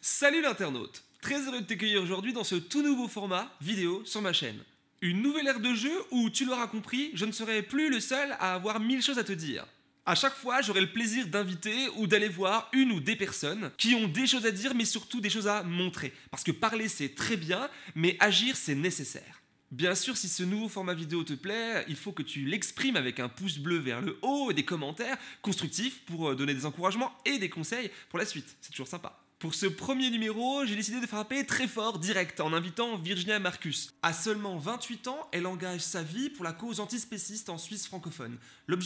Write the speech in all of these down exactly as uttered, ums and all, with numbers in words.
Salut l'internaute! Très heureux de t'accueillir aujourd'hui dans ce tout nouveau format vidéo sur ma chaîne. Une nouvelle ère de jeu où, tu l'auras compris, je ne serai plus le seul à avoir mille choses à te dire. À chaque fois, j'aurai le plaisir d'inviter ou d'aller voir une ou des personnes qui ont des choses à dire, mais surtout des choses à montrer. Parce que parler, c'est très bien, mais agir, c'est nécessaire. Bien sûr, si ce nouveau format vidéo te plaît, il faut que tu l'exprimes avec un pouce bleu vers le haut et des commentaires constructifs pour donner des encouragements et des conseils pour la suite. C'est toujours sympa. Pour ce premier numéro, j'ai décidé de frapper très fort direct en invitant Virginia Marcus. À seulement vingt-huit ans, elle engage sa vie pour la cause antispéciste en Suisse francophone. L'objectif ?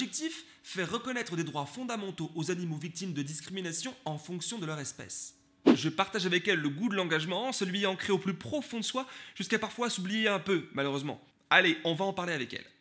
Faire reconnaître des droits fondamentaux aux animaux victimes de discrimination en fonction de leur espèce. Je partage avec elle le goût de l'engagement, celui ancré au plus profond de soi, jusqu'à parfois s'oublier un peu, malheureusement. Allez, on va en parler avec elle.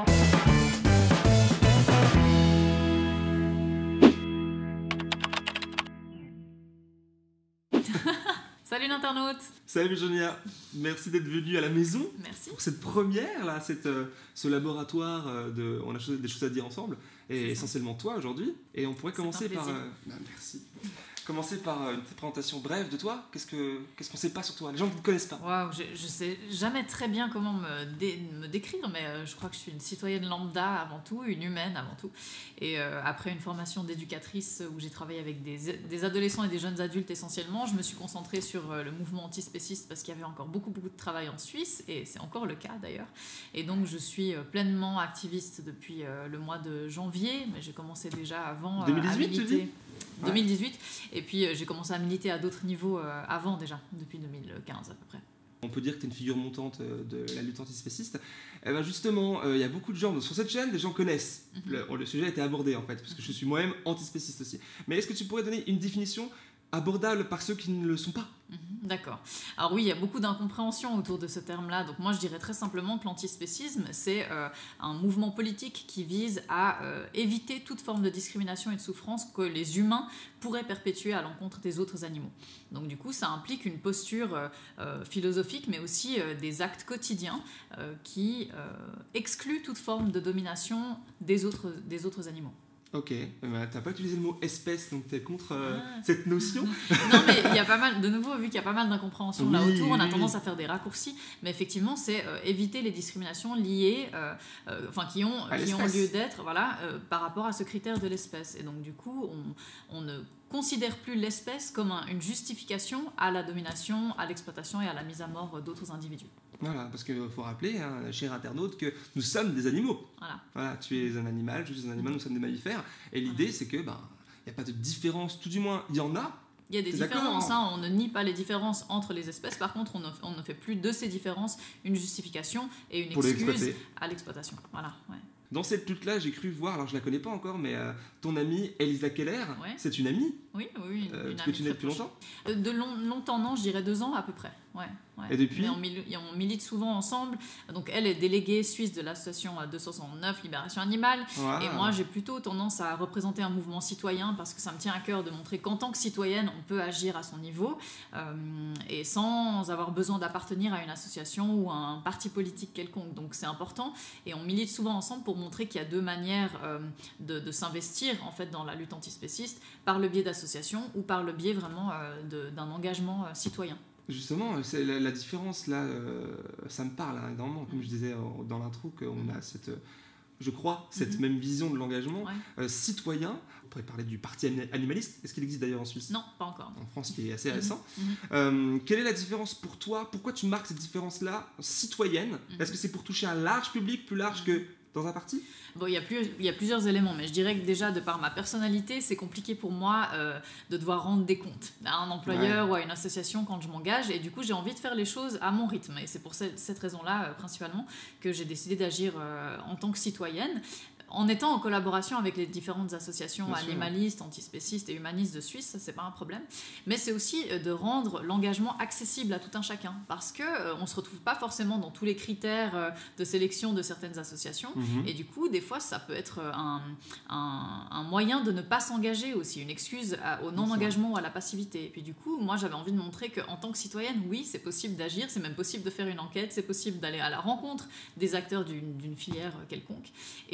Salut l'internaute. Salut Virginia, merci d'être venue à la maison. Merci. Pour cette première, là, cette, euh, ce laboratoire, euh, de, on a des choses à dire ensemble, et essentiellement toi aujourd'hui. Et on pourrait commencer par... Euh, non, merci. Commencer par une présentation brève de toi. Qu'est-ce que qu'est-ce qu'on sait pas sur toi? Les gens ne te connaissent pas. Waouh, je, je sais jamais très bien comment me, dé, me décrire, mais euh, je crois que je suis une citoyenne lambda avant tout, une humaine avant tout. Et euh, après une formation d'éducatrice où j'ai travaillé avec des, des adolescents et des jeunes adultes essentiellement, je me suis concentrée sur euh, le mouvement antispéciste parce qu'il y avait encore beaucoup beaucoup de travail en Suisse, et c'est encore le cas d'ailleurs. Et donc je suis euh, pleinement activiste depuis euh, le mois de janvier, mais j'ai commencé déjà avant euh, deux mille dix-huit, à militer. Tu dis deux mille dix-huit, et puis euh, j'ai commencé à militer à d'autres niveaux euh, avant déjà, depuis deux mille quinze à peu près. On peut dire que tu es une figure montante de la lutte antispéciste. Eh ben justement, il euh, y a beaucoup de gens, sur cette chaîne, des gens connaissent. Mm-hmm. le, le sujet a été abordé en fait, parce que je suis moi-même antispéciste aussi. Mais est-ce que tu pourrais donner une définition abordable par ceux qui ne le sont pas? Mmh, d'accord. Alors oui, il y a beaucoup d'incompréhension autour de ce terme-là. Donc moi, je dirais très simplement que l'antispécisme, c'est euh, un mouvement politique qui vise à euh, éviter toute forme de discrimination et de souffrance que les humains pourraient perpétuer à l'encontre des autres animaux. Donc du coup, ça implique une posture euh, euh, philosophique, mais aussi euh, des actes quotidiens euh, qui euh, excluent toute forme de domination des autres, des autres animaux. Ok, bah, t'as pas utilisé le mot espèce, donc t'es contre euh, ah. cette notion? Non, mais il y a pas mal, de nouveau, vu qu'il y a pas mal d'incompréhension oui, là autour, on a oui, tendance oui. à faire des raccourcis, mais effectivement, c'est euh, éviter les discriminations liées, euh, euh, enfin, qui ont, qui ont lieu d'être, voilà, euh, par rapport à ce critère de l'espèce. Et donc, du coup, on, on ne considère plus l'espèce comme un, une justification à la domination, à l'exploitation et à la mise à mort d'autres individus. Voilà, parce qu'il faut rappeler, hein, cher internaute, que nous sommes des animaux. Voilà. Voilà, tu es un animal, je suis un animal, nous sommes des mammifères. Et l'idée, voilà. c'est que, ben, il n'y a pas de différence, tout du moins, il y en a. Il y a des différences, hein, on ne nie pas les différences entre les espèces. Par contre, on ne, on ne fait plus de ces différences une justification et une Pour excuse à l'exploitation. Voilà, ouais. Dans cette lutte-là, j'ai cru voir, alors je la connais pas encore, mais euh, ton amie Elisa Keller, ouais. c'est une amie? Oui, oui, une, euh, une amie. Que tu n'es depuis longtemps? De long, longtemps, non, je dirais deux ans à peu près. Ouais, ouais. Et depuis? Mais on, milite, on milite souvent ensemble. Donc elle est déléguée suisse de l'association deux cent soixante-neuf Libération Animale. Wow. Et moi, j'ai plutôt tendance à représenter un mouvement citoyen parce que ça me tient à cœur de montrer qu'en tant que citoyenne, on peut agir à son niveau euh, et sans avoir besoin d'appartenir à une association ou à un parti politique quelconque. Donc c'est important. Et on milite souvent ensemble pour montrer qu'il y a deux manières euh, de, de s'investir en fait, dans la lutte antispéciste, par le biais d'associations ou par le biais vraiment euh, d'un engagement euh, citoyen. Justement, c'est la, la différence là, euh, ça me parle hein, énormément. Comme je disais dans l'intro, qu'on a cette, je crois, cette mm-hmm. même vision de l'engagement ouais. euh, citoyen. On pourrait parler du parti animaliste. Est-ce qu'il existe d'ailleurs en Suisse? Non, pas encore. En France, il est assez mm-hmm. récent. Mm-hmm. Euh, quelle est la différence pour toi? Pourquoi tu marques cette différence-là citoyenne? mm-hmm. Est-ce que c'est pour toucher un large public, plus large mm-hmm. que dans un parti? Bon, il y a plus, il y a plusieurs éléments, mais je dirais que déjà, de par ma personnalité, c'est compliqué pour moi euh, de devoir rendre des comptes à un employeur ouais. ou à une association quand je m'engage, et du coup, j'ai envie de faire les choses à mon rythme. Et c'est pour cette, cette raison-là, euh, principalement, que j'ai décidé d'agir euh, en tant que citoyenne, en étant en collaboration avec les différentes associations Bien animalistes, sûr. antispécistes et humanistes de Suisse, ça c'est pas un problème, mais c'est aussi de rendre l'engagement accessible à tout un chacun, parce que euh, on se retrouve pas forcément dans tous les critères euh, de sélection de certaines associations, mm-hmm. et du coup des fois ça peut être un, un, un moyen de ne pas s'engager aussi, une excuse à, au non-engagement ou à la passivité. Et puis du coup moi j'avais envie de montrer qu'en tant que citoyenne, oui c'est possible d'agir, c'est même possible de faire une enquête, c'est possible d'aller à la rencontre des acteurs d'une d'une filière quelconque et de montrer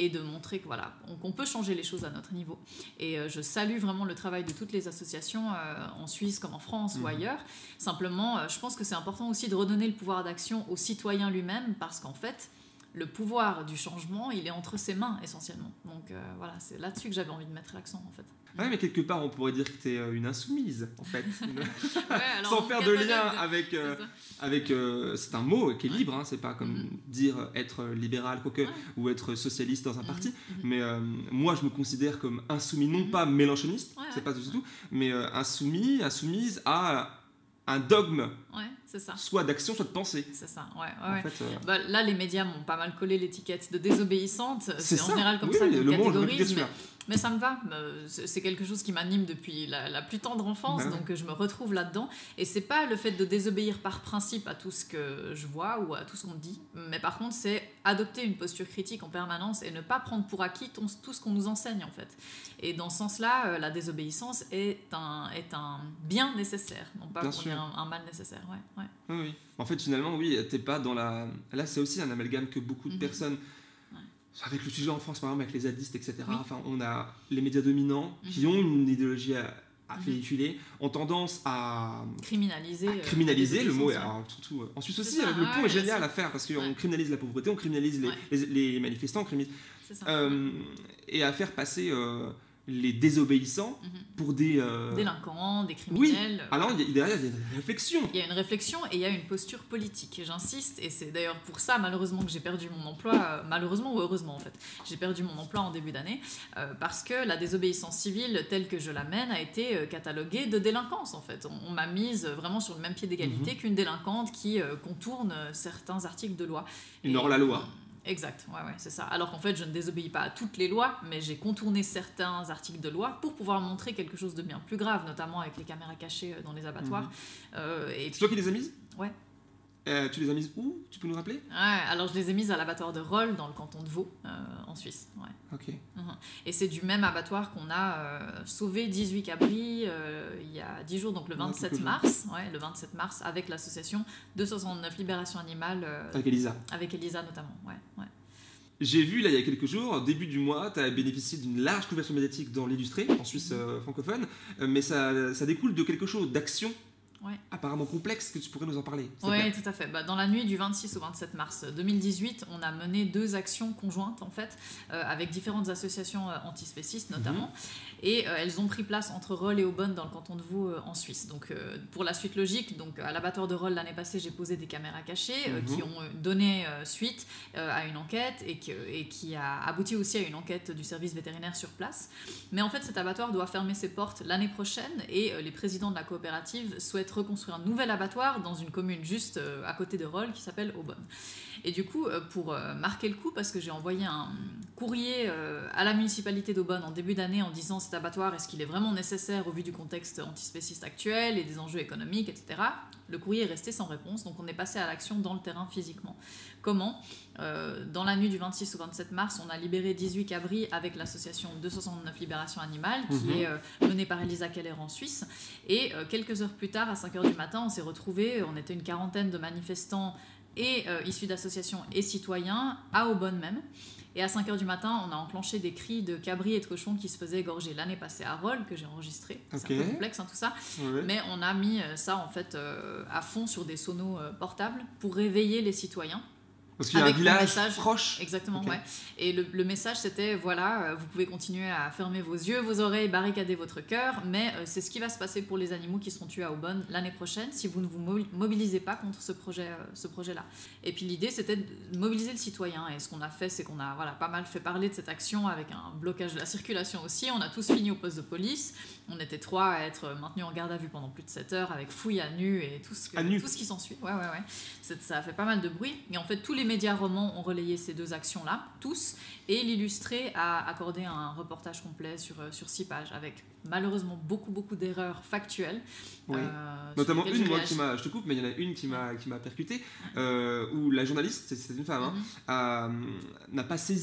montrer que, voilà, on, qu'on peut changer les choses à notre niveau. Et euh, je salue vraiment le travail de toutes les associations euh, en Suisse comme en France mmh. ou ailleurs. Simplement, euh, je pense que c'est important aussi de redonner le pouvoir d'action au citoyen lui-même, parce qu'en fait, le pouvoir du changement, il est entre ses mains essentiellement. Donc euh, voilà, c'est là-dessus que j'avais envie de mettre l'accent en fait. Ouais, mais quelque part, on pourrait dire que tu es une insoumise, en fait. Ouais, alors, sans faire de lien de... avec... Euh, c'est, avec euh, c'est un mot qui est libre, hein, c'est pas comme mm-hmm. dire être libéral, quoique, ouais. ou être socialiste dans un parti. Mm-hmm. Mais euh, moi, je me considère comme insoumis, non mm-hmm. pas mélanchoniste, ouais, c'est ouais. pas du tout, mais euh, insoumis, insoumise à un dogme. Ouais, c'est ça. Soit d'action, soit de pensée. C'est ça, ouais. ouais, ouais. Fait, euh... bah, là, les médias m'ont pas mal collé l'étiquette de désobéissante. C'est, c'est en ça. général comme oui, ça qu'on le catégorise. Mais, mais ça me va. C'est quelque chose qui m'anime depuis la, la plus tendre enfance, ouais. donc je me retrouve là-dedans. Et c'est pas le fait de désobéir par principe à tout ce que je vois ou à tout ce qu'on dit, mais par contre, c'est adopter une posture critique en permanence et ne pas prendre pour acquis ton, tout ce qu'on nous enseigne, en fait. Et dans ce sens-là, la désobéissance est un, est un bien nécessaire, non pas bien pour sûr. dire un, un mal nécessaire. Ouais, ouais. Oui, oui. En fait, finalement, oui, t'es pas dans la... Là, c'est aussi un amalgame que beaucoup de mm-hmm. personnes... Ouais. Avec le sujet en France, par exemple, avec les zadistes, et cetera. Oui. Enfin, on a les médias dominants mm-hmm. qui ont une idéologie à, à mm-hmm. véhiculer, ont tendance à... Criminaliser. À criminaliser, le mot est... Ouais. Alors, surtout, en Suisse aussi, ça, le ouais, pont ouais, est génial c'est... à faire, parce qu'on ouais. criminalise la pauvreté, on criminalise les, ouais. les, les manifestants, on criminalise... C'est ça. Euh, et à faire passer... Euh, les désobéissants mm-hmm. pour des... Euh... délinquants, des criminels. Oui, alors il y a, derrière il y a une réflexion. Il y a une réflexion et il y a une posture politique. Et j'insiste, et c'est d'ailleurs pour ça malheureusement que j'ai perdu mon emploi, euh, malheureusement ou heureusement en fait, j'ai perdu mon emploi en début d'année, euh, parce que la désobéissance civile telle que je la mène a été euh, cataloguée de délinquance en fait. On, on m'a mise vraiment sur le même pied d'égalité mm-hmm. qu'une délinquante qui euh, contourne certains articles de loi. Une hors-la-loi. Exact, ouais, ouais, c'est ça. Alors qu'en fait, je ne désobéis pas à toutes les lois, mais j'ai contourné certains articles de loi pour pouvoir montrer quelque chose de bien plus grave, notamment avec les caméras cachées dans les abattoirs. Mmh. Euh, et c'est puis... toi qui les as mises ? Ouais. Euh, tu les as mises où ? Tu peux nous rappeler ? Ouais, alors je les ai mises à l'abattoir de Rolle, dans le canton de Vaud, euh, en Suisse. Ouais. Ok. Mmh. Et c'est du même abattoir qu'on a euh, sauvé dix-huit cabris euh, il y a dix jours, donc le vingt-sept mars, ouais, le vingt-sept mars, avec l'association deux cent soixante-neuf Libération Animale. Euh, avec Elisa. Avec Elisa notamment, ouais. ouais. J'ai vu là il y a quelques jours, début du mois, tu as bénéficié d'une large couverture médiatique dans l'Illustré, en Suisse euh, francophone, euh, mais ça, ça découle de quelque chose, d'action ouais. apparemment complexe, que tu pourrais nous en parler. Oui, tout à fait. Bah, dans la nuit du vingt-six au vingt-sept mars deux mille dix-huit, on a mené deux actions conjointes en fait, euh, avec différentes associations euh, antispécistes notamment, mmh. et euh, elles ont pris place entre Rolle et Aubonne dans le canton de Vaud euh, en Suisse. Donc euh, pour la suite logique, donc, à l'abattoir de Rolle l'année passée, j'ai posé des caméras cachées euh, mmh. qui ont donné euh, suite euh, à une enquête et, que, et qui a abouti aussi à une enquête du service vétérinaire sur place. Mais en fait, cet abattoir doit fermer ses portes l'année prochaine et euh, les présidents de la coopérative souhaitent reconstruire un nouvel abattoir dans une commune juste euh, à côté de Rolle qui s'appelle Aubonne. Et du coup, euh, pour euh, marquer le coup, parce que j'ai envoyé un courrier euh, à la municipalité d'Aubonne en début d'année en disant cet abattoir, est-ce qu'il est vraiment nécessaire au vu du contexte antispéciste actuel et des enjeux économiques, et cetera. Le courrier est resté sans réponse, donc on est passé à l'action dans le terrain physiquement. Comment ? euh, Dans la nuit du vingt-six au vingt-sept mars, on a libéré dix-huit cabris avec l'association deux cent soixante-neuf Libération Animale, qui mmh. est euh, menée par Elisa Keller en Suisse. Et euh, quelques heures plus tard, à cinq heures du matin, on s'est retrouvés, on était une quarantaine de manifestants et euh, issus d'associations et citoyens, à Aubonne même. Et à cinq heures du matin, on a enclenché des cris de cabris et de cochons qui se faisaient égorger l'année passée à Rolle, que j'ai enregistré. Okay. C'est un peu complexe, hein, tout ça. Ouais. Mais on a mis ça, en fait, euh, à fond sur des sonos euh, portables pour réveiller les citoyens. Parce qu'il y a un village message, proche. Exactement, okay. ouais. Et le, le message, c'était, voilà, euh, vous pouvez continuer à fermer vos yeux, vos oreilles, barricader votre cœur, mais euh, c'est ce qui va se passer pour les animaux qui seront tués à Aubonne l'année prochaine si vous ne vous mobilisez pas contre ce, projet, euh, ce projet-là. Et puis l'idée, c'était de mobiliser le citoyen. Et ce qu'on a fait, c'est qu'on a voilà, pas mal fait parler de cette action avec un blocage de la circulation aussi. On a tous fini au poste de police. On était trois à être maintenus en garde à vue pendant plus de sept heures avec fouilles à nu et tout ce, que, tout ce qui s'ensuit. Ouais, ouais, ouais. C'est, ça a fait pas mal de bruit. Et en fait, tous les médias romans ont relayé ces deux actions-là, tous, et l'Illustré a accordé un reportage complet sur, sur six pages, avec malheureusement beaucoup, beaucoup d'erreurs factuelles. Oui. Euh, Notamment une, moi, qui m'a, je te coupe, mais il y en a une qui m'a, qui m'a percuté, euh, où la journaliste, c'est, c'est une femme, hein, mm-hmm. a, n'a pas saisi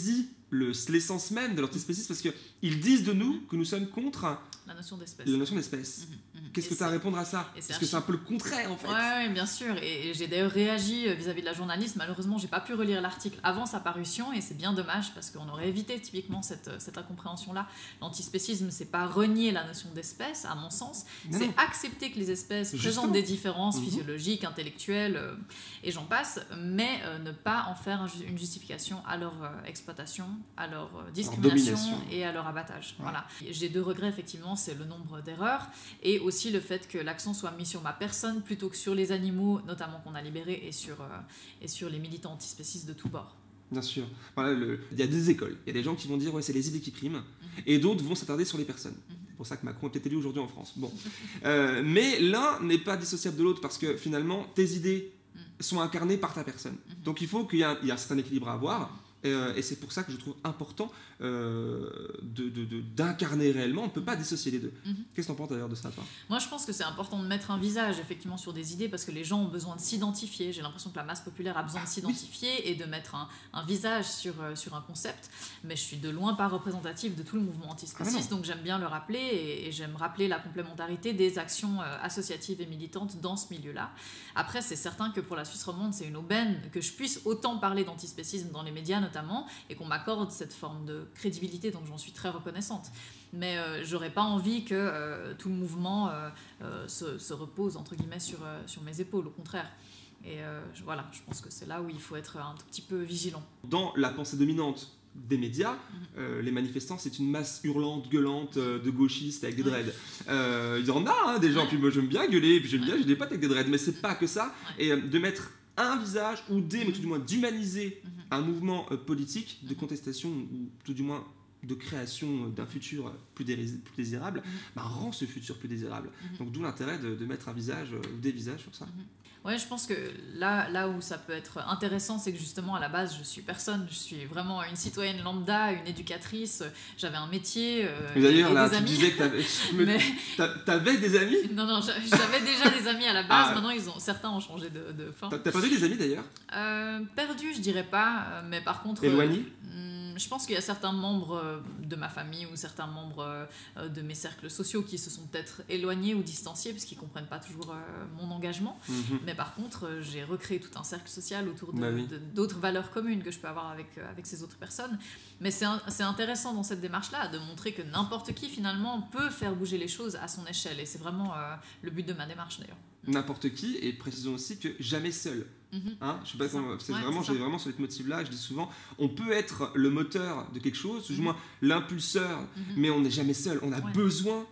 le, l'essence même de l'antispécisme, parce qu'ils disent de nous que nous sommes contre la notion d'espèce. La notion d'espèce. Mmh, mmh. Qu'est-ce Et que tu as à répondre à ça? Parce que c'est un peu le contraire, en fait. Oui, ouais, bien sûr. Et, et j'ai d'ailleurs réagi vis-à-vis de la journaliste. Malheureusement, j'ai pas pu relire l'article avant sa parution, et c'est bien dommage parce qu'on aurait évité typiquement cette, cette incompréhension-là. L'antispécisme, c'est pas renier la notion d'espèce, à mon sens. C'est accepter que les espèces Justement. présentent des différences mmh. physiologiques, intellectuelles, euh, et j'en passe, mais euh, ne pas en faire un, une justification à leur euh, exploitation, à leur euh, discrimination et à leur abattage. Ouais. Voilà. J'ai deux regrets, effectivement, c'est le nombre d'erreurs et aussi le fait que l'accent soit mis sur ma personne plutôt que sur les animaux, notamment qu'on a libérés, et sur, euh, et sur les militants antispécistes de tous bords. Bien sûr. Voilà, le... Il y a des écoles. Il y a des gens qui vont dire ouais, c'est les idées qui priment, mm-hmm. et d'autres vont s'attarder sur les personnes. Mm-hmm. C'est pour ça que Macron est peut-être élu aujourd'hui en France. Bon. euh, mais l'un n'est pas dissociable de l'autre parce que finalement, tes idées mm. sont incarnées par ta personne. Mm-hmm. Donc il faut qu'il y ait un, il y a un certain équilibre à avoir. Et c'est pour ça que je trouve important euh, de, de, de, d'incarner réellement. On ne peut pas dissocier les deux. Mm-hmm. Qu'est-ce que tu en penses d'ailleurs de ça, toi? Moi, je pense que c'est important de mettre un visage effectivement sur des idées parce que les gens ont besoin de s'identifier. J'ai l'impression que la masse populaire a besoin de s'identifier oui. et de mettre un, un visage sur, euh, sur un concept. Mais je suis de loin pas représentative de tout le mouvement antispéciste, ah donc j'aime bien le rappeler et, et j'aime rappeler la complémentarité des actions euh, associatives et militantes dans ce milieu-là. Après, c'est certain que pour la Suisse romande, c'est une aubaine que je puisse autant parler d'antispécisme dans les médias, notamment, et qu'on m'accorde cette forme de crédibilité, donc j'en suis très reconnaissante. Mais euh, j'aurais pas envie que euh, tout le mouvement euh, euh, se, se repose entre guillemets sur, euh, sur mes épaules, au contraire. Et euh, je, voilà, je pense que c'est là où il faut être un tout petit peu vigilant. Dans la pensée dominante des médias, mmh. euh, les manifestants, c'est une masse hurlante, gueulante euh, de gauchistes avec des dreads. Ouais. Euh, il y en a hein, des gens, ouais. puis moi j'aime bien gueuler, puis j'aime ouais. bien, j'ai des potes avec des dreads, mais c'est pas que ça. Ouais. Et euh, de mettre un visage, ou des, mmh. mais tout du moins d'humaniser mmh. un mouvement euh, politique de contestation, ou tout du moins de création d'un futur plus, désir, plus désirable, mmh. bah, rend ce futur plus désirable. Mmh. Donc d'où l'intérêt de, de mettre un visage, ou euh, des visages sur ça. Mmh. Ouais, je pense que là, là où ça peut être intéressant, c'est que justement, à la base, je suis personne. Je suis vraiment une citoyenne lambda, une éducatrice. J'avais un métier euh, et, d'ailleurs, et là, des tu amis. disais que t'avais, mais... t'avais des amis? Non, non, j'avais déjà des amis à la base. Ah. Maintenant, ils ont, certains ont changé de, de forme. T'as, t'as perdu des amis, d'ailleurs? euh, Perdu, je dirais pas. Mais par contre... Éloignés? euh, Je pense qu'il y a certains membres de ma famille ou certains membres de mes cercles sociaux qui se sont peut-être éloignés ou distanciés parce qu'ils ne comprennent pas toujours mon engagement. Mm-hmm. Mais par contre, j'ai recréé tout un cercle social autour de, bah oui. de, d'autres valeurs communes que je peux avoir avec, avec ces autres personnes. Mais c'est, un, c'est intéressant dans cette démarche-là de montrer que n'importe qui, finalement, peut faire bouger les choses à son échelle. Et c'est vraiment euh, le but de ma démarche, d'ailleurs. N'importe qui, et précisons aussi que jamais seul. Mmh. Hein, je sais pas c'est comment, c'est ouais, vraiment, c'est j'ai vraiment ce leitmotiv-là, je dis souvent, on peut être le moteur de quelque chose, mmh. du moins l'impulseur, mmh. mais on n'est jamais seul, on a ouais. besoin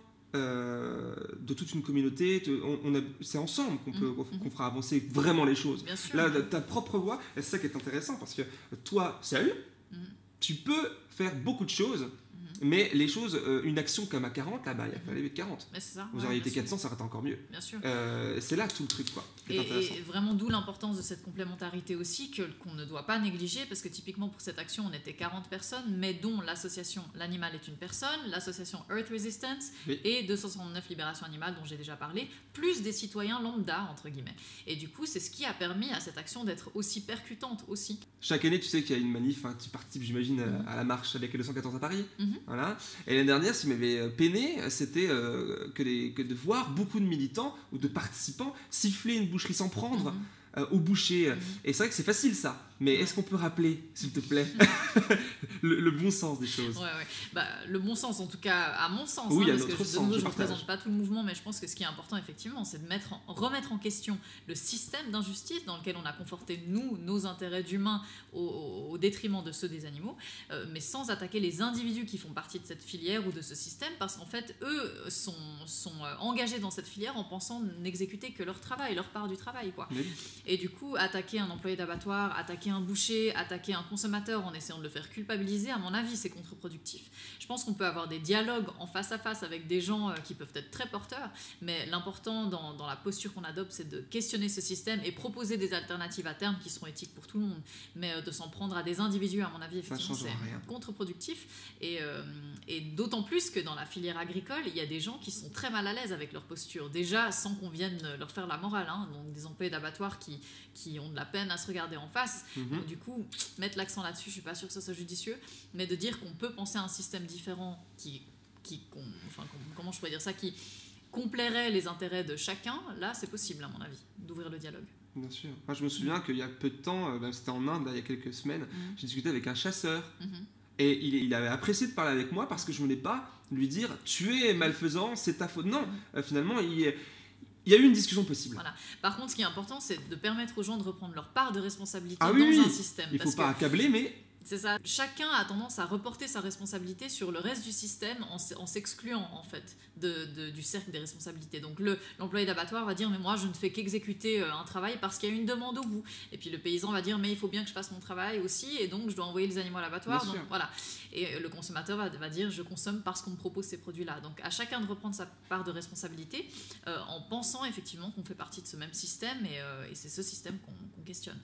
euh, de toute une communauté, de, on, on a, c'est ensemble qu'on, peut, mmh. qu'on fera avancer vraiment les choses. Bien sûr, Là, ouais. ta propre voix, c'est ça qui est intéressant, parce que toi, seul, mmh. tu peux faire beaucoup de choses, mais les choses, euh, une action comme à quarante, là, bah, il fallait être quarante. Mais c'est ça, vous ouais, auriez été quatre cents, ça aurait été encore mieux. Bien sûr. Euh, c'est là tout le truc, quoi. Et, et vraiment d'où l'importance de cette complémentarité aussi, que, qu'on ne doit pas négliger, parce que typiquement pour cette action, on était quarante personnes, mais dont l'association L'Animal est une personne, l'association Earth Resistance oui. et deux cent soixante-neuf Libération Animale, dont j'ai déjà parlé, plus des citoyens lambda, entre guillemets. Et du coup, c'est ce qui a permis à cette action d'être aussi percutante aussi. Chaque année, tu sais qu'il y a une manif, hein, tu participes, j'imagine, mm-hmm. à la marche avec les deux cent quatorze à Paris. Mm-hmm. Voilà. Et l'année dernière, ce qui m'avait peiné, c'était euh, que, les, que de voir beaucoup de militants ou de participants siffler une boucherie sans prendre mm-hmm. euh, au boucher. Mm-hmm. Et c'est vrai que c'est facile ça, mais est-ce qu'on peut rappeler, s'il te plaît, le, le bon sens des choses? Ouais, ouais. Bah, le bon sens, en tout cas, à mon sens, oui, hein, à parce que je, sens, je ne représente pas tout le mouvement, mais je pense que ce qui est important, effectivement, c'est de mettre en, remettre en question le système d'injustice dans lequel on a conforté, nous, nos intérêts d'humains au, au détriment de ceux des animaux, euh, mais sans attaquer les individus qui font partie de cette filière ou de ce système, parce qu'en fait, eux sont, sont engagés dans cette filière en pensant n'exécuter que leur travail, leur part du travail, quoi. Oui. Et du coup, attaquer un employé d'abattoir, attaquer un boucher, attaquer un consommateur en essayant de le faire culpabiliser, à mon avis, c'est contre-productif. Je pense qu'on peut avoir des dialogues en face à face avec des gens euh, qui peuvent être très porteurs, mais l'important dans, dans la posture qu'on adopte, c'est de questionner ce système et proposer des alternatives à terme qui seront éthiques pour tout le monde. Mais euh, de s'en prendre à des individus, à mon avis, effectivement, c'est rien. contre-productif. Et, euh, et d'autant plus que dans la filière agricole, il y a des gens qui sont très mal à l'aise avec leur posture. Déjà, sans qu'on vienne leur faire la morale, hein, donc des employés d'abattoir qui qui, qui ont de la peine à se regarder en face. Mhm. Donc, du coup, mettre l'accent là-dessus, je suis pas sûre que ça soit judicieux, mais de dire qu'on peut penser à un système différent qui, qui qu'on- enfin, qu'on- comment je pourrais dire ça, qui complairait les intérêts de chacun, là, c'est possible, à mon avis, d'ouvrir le dialogue. Bien sûr. Moi, je me souviens qu'il y a peu de temps, euh, ben, c'était en Inde, là, il y a quelques semaines, Mhm. j'ai discuté avec un chasseur. Mhm. Et il, il avait apprécié de parler avec moi parce que je ne voulais pas lui dire tu es malfaisant, c'est ta faute. Non, euh, finalement, il, il y a eu une discussion possible. Voilà. Par contre, ce qui est important, c'est de permettre aux gens de reprendre leur part de responsabilité Ah dans oui, oui. un système. Il ne faut parce pas que accabler, mais c'est ça. Chacun a tendance à reporter sa responsabilité sur le reste du système en, s- en s'excluant en fait de, de- du cercle des responsabilités. Donc le, l'employé d'abattoir va dire mais moi je ne fais qu'exécuter euh, un travail parce qu'il y a une demande au bout. Et puis le paysan va dire mais il faut bien que je fasse mon travail aussi et donc je dois envoyer les animaux à l'abattoir. Bien Donc sûr. voilà. Et euh, le consommateur va, va dire je consomme parce qu'on me propose ces produits-là. Donc à chacun de reprendre sa part de responsabilité euh, en pensant effectivement qu'on fait partie de ce même système et, euh, et c'est ce système qu'on, qu'on questionne.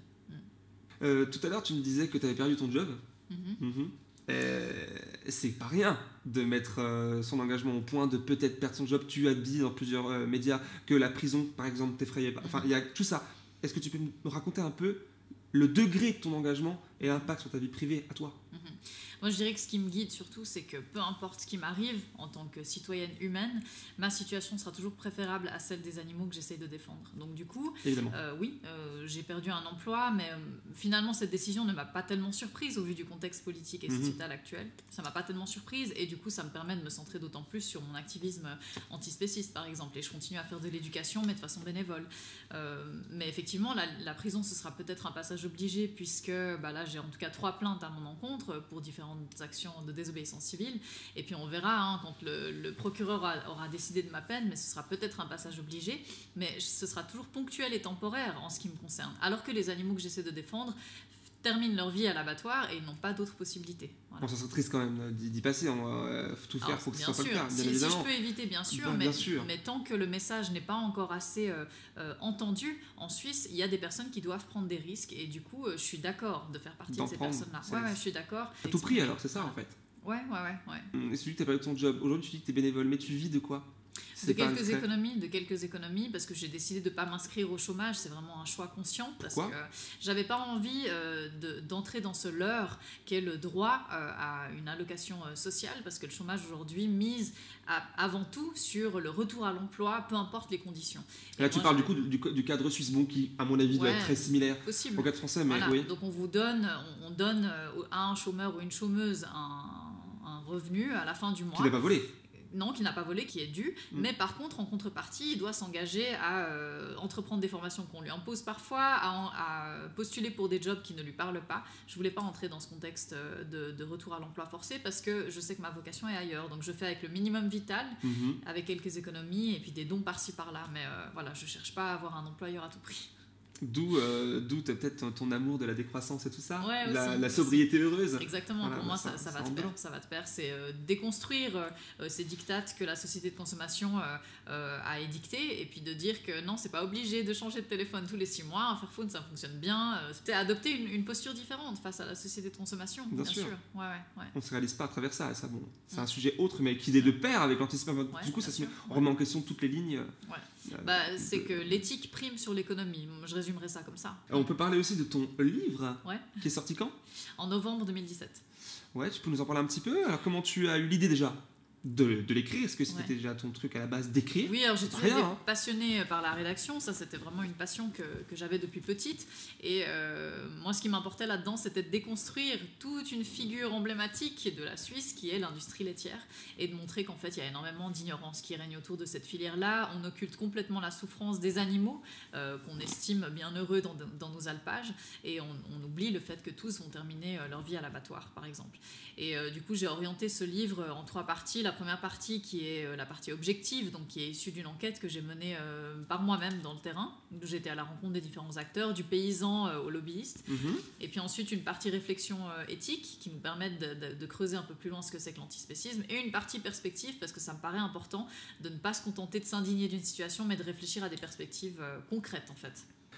euh, tout à l'heure, tu me disais que tu avais perdu ton job. Mhm. Mhm. Euh, c'est pas rien de mettre euh, son engagement au point, de peut-être perdre son job. Tu as dit dans plusieurs euh, médias que la prison, par exemple, t'effrayait pas. Enfin, il y a tout ça. Est-ce que tu peux me raconter un peu le degré de ton engagement et l'impact sur ta vie privée à toi? Mhm. Moi, je dirais que ce qui me guide surtout, c'est que peu importe ce qui m'arrive en tant que citoyenne humaine, ma situation sera toujours préférable à celle des animaux que j'essaye de défendre. Donc du coup, Évidemment. euh, oui, euh, j'ai perdu un emploi, mais euh, finalement, cette décision ne m'a pas tellement surprise au vu du contexte politique et Mhm. sociétal actuel. Ça m'a pas tellement surprise et du coup, ça me permet de me centrer d'autant plus sur mon activisme antispéciste, par exemple. Et je continue à faire de l'éducation, mais de façon bénévole. Euh, mais effectivement, la, la prison, ce sera peut-être un passage obligé puisque bah là, j'ai en tout cas trois plaintes à mon encontre pour différentes actions de désobéissance civile. Et puis on verra hein, quand le, le procureur aura, aura décidé de ma peine, mais ce sera peut-être un passage obligé, mais ce sera toujours ponctuel et temporaire en ce qui me concerne. Alors que les animaux que j'essaie de défendre terminent leur vie à l'abattoir et ils n'ont pas d'autres possibilités. Voilà. Bon, ça serait triste quand même d'y d'y passer. On va euh, tout faire Alors, pour que ce bien soit pas sûr, le cas, bien si, si évidemment. je peux éviter, bien sûr, Ben, mais, bien sûr. mais tant que le message n'est pas encore assez euh, euh, entendu, en Suisse, il y a des personnes qui doivent prendre des risques et du coup, euh, je suis d'accord de faire partie D'en de ces prendre, personnes-là. c'est- Ouais, ouais, je suis d'accord. À tout prix alors, c'est ça en fait. Ouais, ouais, ouais. ouais. Hum, Celui que tu as perdu ton job, aujourd'hui tu dis que tu es bénévole, mais tu vis de quoi? De C'est pas quelques indiscret. économies, de quelques économies, parce que j'ai décidé de ne pas m'inscrire au chômage, c'est vraiment un choix conscient, parce Pourquoi que j'avais pas envie euh, de- d'entrer dans ce leurre qu'est le droit euh, à une allocation euh, sociale, parce que le chômage aujourd'hui mise à- avant tout sur le retour à l'emploi, peu importe les conditions. Et Là tu moi, parles je- du coup du, du cadre suisse, bon, qui à mon avis doit Ouais, être très similaire possible. au cadre français, mais Voilà, oui. donc on vous donne, on, on donne euh, à un chômeur ou une chômeuse un, un revenu à la fin du mois. Qui n'a pas volé. Non, qui n'a pas volé, qui est dû, Mm. mais par contre, en contrepartie, il doit s'engager à euh, entreprendre des formations qu'on lui impose parfois, à, en- à postuler pour des jobs qui ne lui parlent pas. Je voulais pas entrer dans ce contexte euh, de, de retour à l'emploi forcé parce que je sais que ma vocation est ailleurs. Donc je fais avec le minimum vital, Mhm. avec quelques économies et puis des dons par-ci par-là. Mais euh, voilà, je cherche pas à avoir un employeur à tout prix. D'où euh, d'où t'as peut-être ton, ton amour de la décroissance et tout ça, Ouais, la, aussi, la aussi. sobriété heureuse. Exactement, Voilà, pour moi ça- ça, ça ça va rentre de pair, dedans. ça va de pair, c'est euh, déconstruire euh, euh, ces dictates que la société de consommation euh, euh, a édictés et puis de dire que non, c'est pas obligé de changer de téléphone tous les six mois, un Fairphone ça fonctionne bien, euh, c'est adopter une, une posture différente face à la société de consommation, Bien bien, sûr. sûr. Ouais, ouais, ouais. On ne se réalise pas à travers ça, et ça bon, c'est Mm. un sujet autre, mais qui est de pair avec l'anticipation. Ouais, du coup, bien ça se sûr, met, on ouais. remet en question toutes les lignes. euh, Ouais. euh, Bah, c'est de- que l'éthique prime sur l'économie, je résumerai ça comme ça. On peut parler aussi de ton livre, Ouais. qui est sorti quand? En novembre deux mille dix-sept. Ouais, tu peux nous en parler un petit peu. Alors, comment tu as eu l'idée déjà de, de l'écrire? Est-ce que c'était Ouais. déjà ton truc à la base d'écrire? Oui, alors j'ai toujours Rien, été hein. passionnée par la rédaction, ça c'était vraiment une passion que, que j'avais depuis petite. Et euh, moi ce qui m'importait là-dedans c'était de déconstruire toute une figure emblématique de la Suisse qui est l'industrie laitière et de montrer qu'en fait il y a énormément d'ignorance qui règne autour de cette filière-là. On occulte complètement la souffrance des animaux euh, qu'on estime bien heureux dans, dans nos alpages et on, on oublie le fait que tous vont terminer euh, leur vie à l'abattoir par exemple. Et euh, du coup j'ai orienté ce livre en trois parties. La première partie qui est euh, la partie objective, donc qui est issue d'une enquête que j'ai menée euh, par moi-même dans le terrain, où j'étais à la rencontre des différents acteurs, du paysan euh, au lobbyiste, Mhm. et puis ensuite une partie réflexion euh, éthique qui nous permet de, de- de creuser un peu plus loin ce que c'est que l'antispécisme, et une partie perspective parce que ça me paraît important de ne pas se contenter de s'indigner d'une situation, mais de réfléchir à des perspectives euh, concrètes en fait.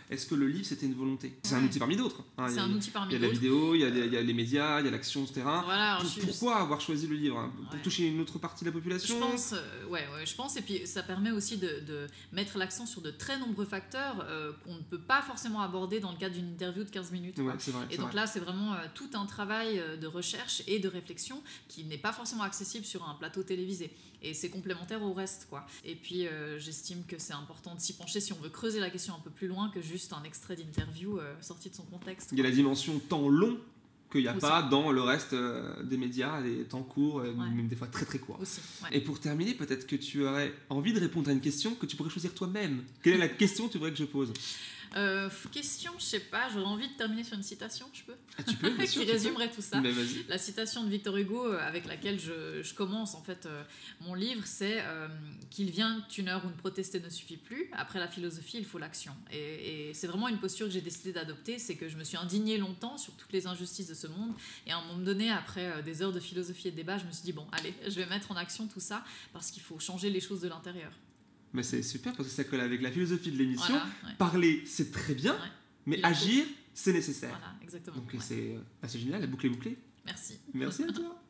est-ce que le livre c'était une volonté? C'est Ouais. un outil parmi d'autres. Hein. C'est Il y a- un outil Il parmi y a la d'autres. vidéo, il y a, il y a les médias, il y a l'action, et cetera. Voilà, alors Pour- je suis- Pourquoi avoir choisi le livre? Hein? Pour Ouais. toucher une autre partie de la population? Je pense, euh, ouais, ouais, je pense, et puis ça permet aussi de, de mettre l'accent sur de très nombreux facteurs euh, qu'on ne peut pas forcément aborder dans le cadre d'une interview de quinze minutes. quoi. Ouais, c'est vrai. Et c'est donc vrai. là, c'est vraiment euh, tout un travail euh, de recherche et de réflexion qui n'est pas forcément accessible sur un plateau télévisé. Et c'est complémentaire au reste, quoi. Et puis, euh, j'estime que c'est important de s'y pencher si on veut creuser la question un peu plus loin que juste un extrait d'interview euh, sorti de son contexte. Il y a la dimension temps long qu'il n'y a Aussi. pas dans le reste euh, des médias, des temps courts, euh, Ouais. même des fois très très courts. Aussi, ouais. Et pour terminer, peut-être que tu aurais envie de répondre à une question que tu pourrais choisir toi-même. Quelle est la question que tu voudrais que je pose? Euh, question, je sais pas, j'aurais envie de terminer sur une citation, je peux Ah, tu peux, bien sûr, Qui tu peux. résumerait tout ça. Mais vas-y. La citation de Victor Hugo euh, avec laquelle je, je commence en fait euh, mon livre, c'est euh, qu'il vient une heure où ne protester ne suffit plus. Après la philosophie, il faut l'action. Et, et c'est vraiment une posture que j'ai décidé d'adopter, c'est que je me suis indignée longtemps sur toutes les injustices de ce monde. Et à un moment donné, après euh, des heures de philosophie et de débat, je me suis dit bon, allez, je vais mettre en action tout ça parce qu'il faut changer les choses de l'intérieur. Mais c'est super parce que ça colle avec la philosophie de l'émission. Voilà, ouais, Parler, c'est très bien, Ouais. mais Il en faut. agir, c'est nécessaire. voilà, exactement. Donc ouais. c'est euh, assez génial, la boucle est bouclée. Merci. Merci à toi.